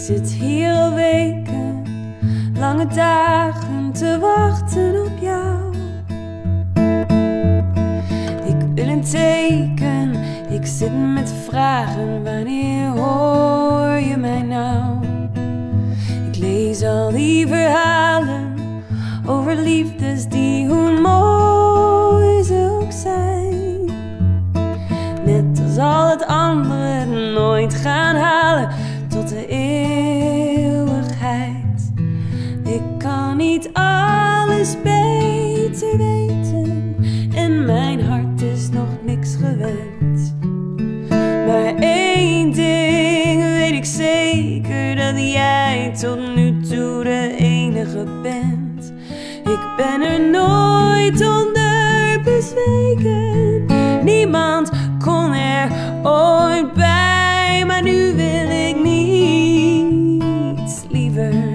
zit hier al weken, lange dagen te wachten op jou. Ik wil een teken, ik zit met vragen, wanneer hoor je mij nou? Ik lees al die verhalen over liefdes die, hoe mooi ze ook zijn, net als al het andere het nooit gaan halen tot de eeuwigheid. Ik kan niet alles beter weten en mijn hart is nog niks gewend. Maar één ding weet ik zeker, dat jij tot nu toe de enige bent. Ik ben er nooit onder bezweken, niemand kon er ooit bij, maar nu wil ik niets liever